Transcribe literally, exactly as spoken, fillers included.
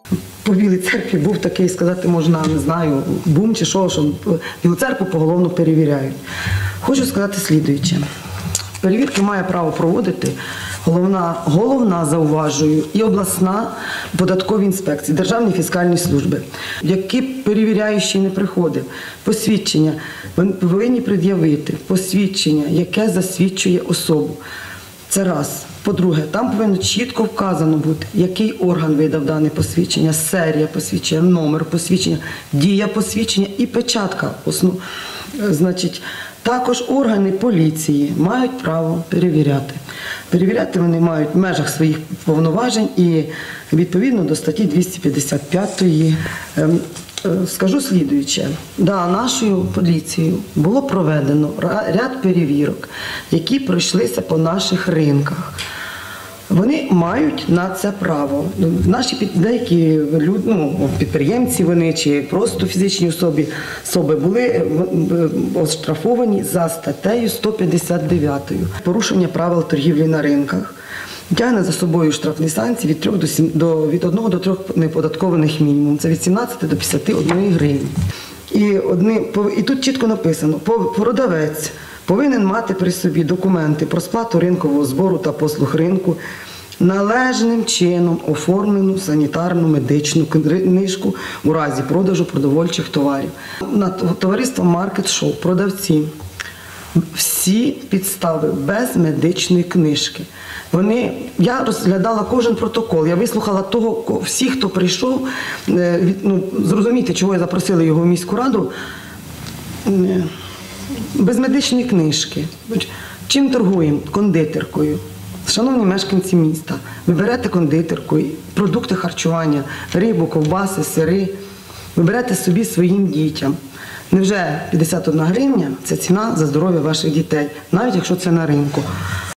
По Білій церкві був такий, сказати можна, не знаю, бум чи що, що Білу церкву поголовно перевіряють. Хочу сказати слідуюче. Перевірки має право проводити головна, головна, зауважую, і обласна податкові інспекції, Державні фіскальні служби. Які перевіряючий не приходив, посвідчення, вони повинні пред'явити посвідчення, яке засвідчує особу. Це раз. По-друге, там повинно чітко вказано бути, який орган видав дане посвідчення, серія посвідчення, номер посвідчення, дія посвідчення і печатка. Основ... Значить, також органи поліції мають право перевіряти. Перевіряти вони мають в межах своїх повноважень і відповідно до статті двісті п'ятдесят п'ятої. Скажу слідуюче. Да, нашою поліцією було проведено ряд перевірок, які пройшлися по наших ринках. Вони мають на це право. Наші деякі люди, ну, підприємці вони чи просто фізичні особи, особи були оштрафовані за статтею сто п'ятдесят дев'ять. Порушення правил торгівлі на ринках тягне за собою штрафні санкції від трьох до сім, до від одного до трьох неподаткованих мінімум. Це від сімнадцяти до п'ятдесят однієї гривні. І одні і тут чітко написано: продавець повинен мати при собі документи про сплату ринкового збору та послуг ринку, належним чином оформлену санітарну медичну книжку у разі продажу продовольчих товарів. На товариство «Маркет-шоу» продавці всі підстави без медичної книжки. Вони, я розглядала кожен протокол, я вислухала того, всіх, хто прийшов, ну, зрозуміти, чого я запросила його в міську раду, без медичної книжки. Чим торгуємо? Кондитеркою. Шановні мешканці міста, ви берете кондитерку, продукти харчування, рибу, ковбаси, сири, ви берете собі своїм дітям. Невже п'ятдесят одна гривня – це ціна за здоров'я ваших дітей, навіть якщо це на ринку?